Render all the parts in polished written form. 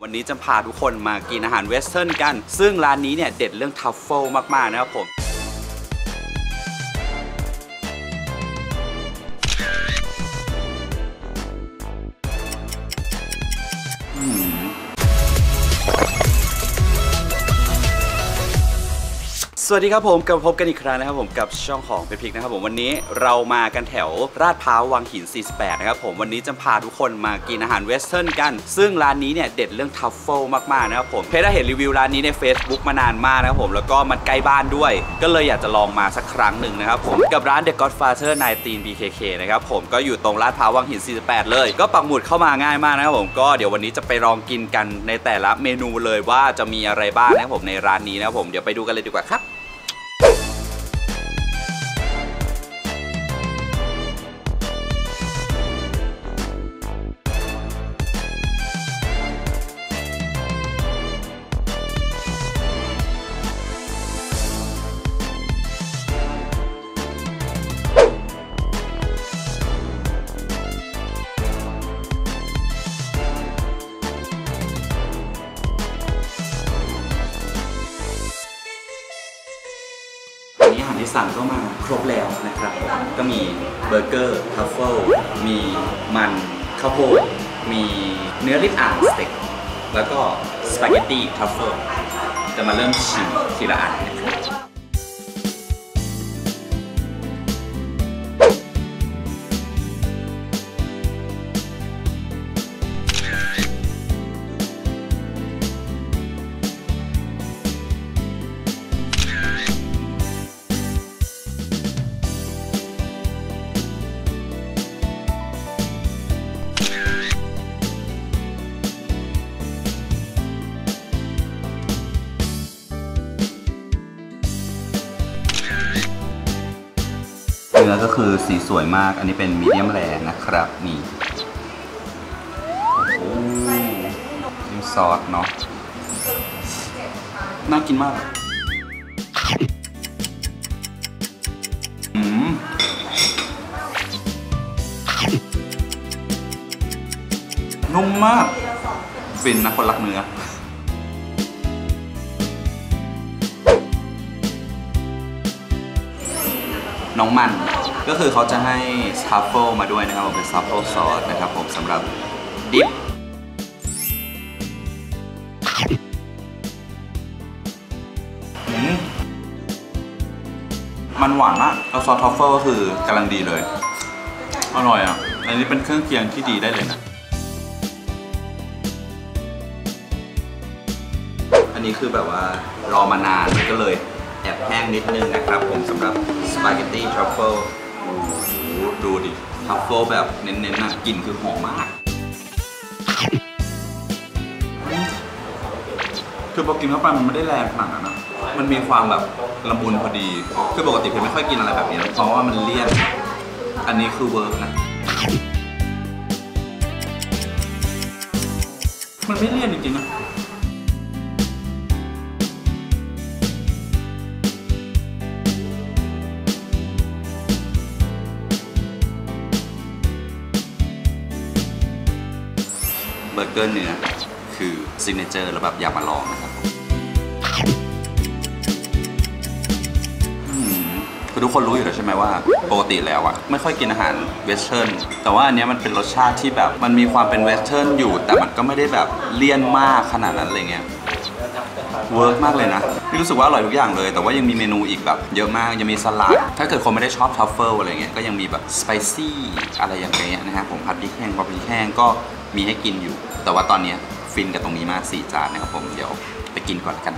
วันนี้จะพาทุกคนมากินอาหารเวสเทิร์นกันซึ่งร้านนี้เนี่ยเด็ดเรื่องทัฟเฟิลมากๆนะครับผมสวัสดีครับผมกลับพบกันอีกครั้งนะครับผมกับช่องของเป็นพริกนะครับผมวันนี้เรามากันแถวลาดพร้าววังหิน48นะครับผมวันนี้จะพาทุกคนมากินอาหารเวสเทิร์นกันซึ่งร้านนี้เนี่ยเด็ดเรื่องทัฟเฟิลมากๆนะครับผมเพจได้เห็นรีวิวร้านนี้ใน Facebook มานานมากนะครับผมแล้วก็มันใกล้บ้านด้วยก็เลยอยากจะลองมาสักครั้งหนึ่งนะครับผมกับร้าน The Godfather 19 BKK นะครับผมก็อยู่ตรงลาดพร้าววังหิน48เลยก็ปักหมุดเข้ามาง่ายมากนะครับผมก็เดี๋ยววันนี้จะไปลองกินกันในแต่ละเมนูเลยว่าจะมีอะไรบ้างนะครับผมในร้านนี้นะครับผมเดี๋ยวไปดูกันเลยดีกว่าครับอาหารที่สั่งก็มาครบแล้วนะครับก็มีเบอร์เกอร์ทัฟเฟิลมีมันข้าวโพดมีเนื้อริบอ่างสเต็กแล้วก็สปาเกตตี้ทัฟเฟิลจะมาเริ่มชิมทีละอันนะครับเนื้อก็คือสีสวยมากอันนี้เป็นมีเดียมแรร์นะครับนี่โอ้จิ้มซอสเนาะน่ากินมากนุ่มมากฟินนะคนรักเนื้อน้องมันก็คือเขาจะให้ทัฟเฟิลมาด้วยนะครับผมเป็นทัฟเฟิลซอสนะครับผมสำหรับดิปมันหวานมากแล้วซอสทัฟเฟิลก็คือกำลังดีเลยอร่อยอ่ะอันนี้เป็นเครื่องเคียงที่ดีได้เลยนะอันนี้คือแบบว่ารอมานานก็เลยแอบแห้งนิดนึงนะครับผมสำหรับสปาเกตตี้ทรัฟเฟิลดูดิทรัฟเฟิลแบบเน้นๆนะกลิ่นคือหอมมากคือพอกินเข้าไปมันไม่ได้แรงขนาดนั้นนะมันมีความแบบละมุนพอดีคือปกติผมไม่ค่อยกินอะไรแบบนี้เพราะว่ามันเลี่ยนอันนี้คือเวิร์กนะมันไม่เลี่ยนจริงๆนะเบอร์เกอร์เนื้อคือซิกเนเจอร์แล้วแบบอยากมาลองนะครับคือทุกคนรู้อยู่แล้วใช่ไหมว่าปกติแล้วอะไม่ค่อยกินอาหารเวสเทิร์นแต่ว่าอันนี้มันเป็นรสชาติที่แบบมันมีความเป็นเวสเทิร์นอยู่แต่มันก็ไม่ได้แบบเลี่ยนมากขนาดนั้นอะไรเงี้ยเวิร์กมากเลยนะพี่รู้สึกว่าอร่อยทุกอย่างเลยแต่ว่ายังมีเมนูอีกแบบเยอะมากยังมีสลัดถ้าเกิดคนไม่ได้ชอบทัฟเฟิลอะไรเงี้ยก็ยังมีแบบสไปซี่อะไรอย่างเงี้ยนะฮะผมผัดพริกแห้งผัดพริกแห้งก็มีให้กินอยู่แต่ว่าตอนนี้ฟินกับตรงนี้มาก4 จานนะครับผมเดี๋ยวไปกินก่อนกัน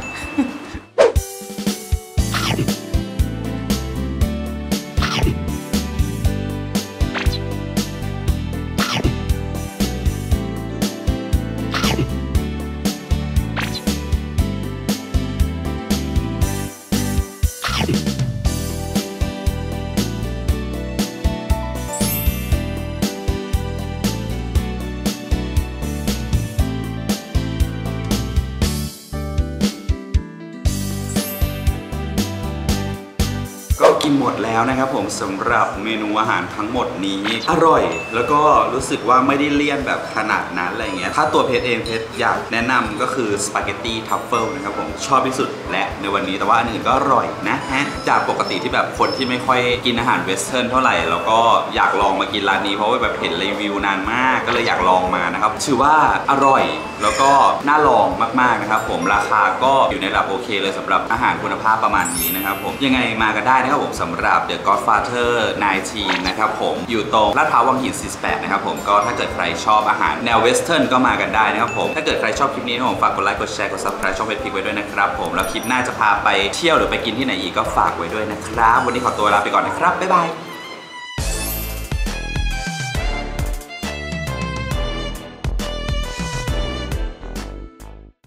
กินหมดแล้วนะครับผมสำหรับเมนูอาหารทั้งหมดนี้อร่อยแล้วก็รู้สึกว่าไม่ได้เลี่ยนแบบขนาดนั้นอะไรเงี้ยถ้าตัวเพชรเองเพชรอยากแนะนำก็คือสปาเกตตี้ทัฟเฟิลนะครับผมชอบที่สุดและในวันนี้แต่ว่าอันอื่นก็อร่อยนะฮะจากปกติที่แบบคนที่ไม่ค่อยกินอาหารเวสเทิร์นเท่าไหร่แล้วก็อยากลองมากินร้านนี้เพราะว่าแบบเห็นรีวิวนานมากก็เลยอยากลองมานะครับถือว่าอร่อยแล้วก็น่าลองมากๆนะครับผมราคาก็อยู่ในระดับโอเคเลยสำหรับอาหารคุณภาพประมาณนี้นะครับผมยังไงมากันได้นะครับผมสำหรับ The Godfather 19นะครับผมอยู่ตรงลาดพร้าววังหิน48นะครับผมก็ถ้าเกิดใครชอบอาหารแนวเวสเทิร์นก็มากันได้นะครับผมถ้าเกิดใครชอบคลิปนี้นะผมฝากกดไลค์กดแชร์กด Subscribe ช่องเพจพิกไว้ด้วยนะครับผมแล้วคลิปหน้าจะพาไปเที่ยวหรือไปกินที่ไหนอีกก็ฝากไว้ด้วยนะครับวันนี้ขอตัวลาไปก่อนนะครับบ๊ายบาย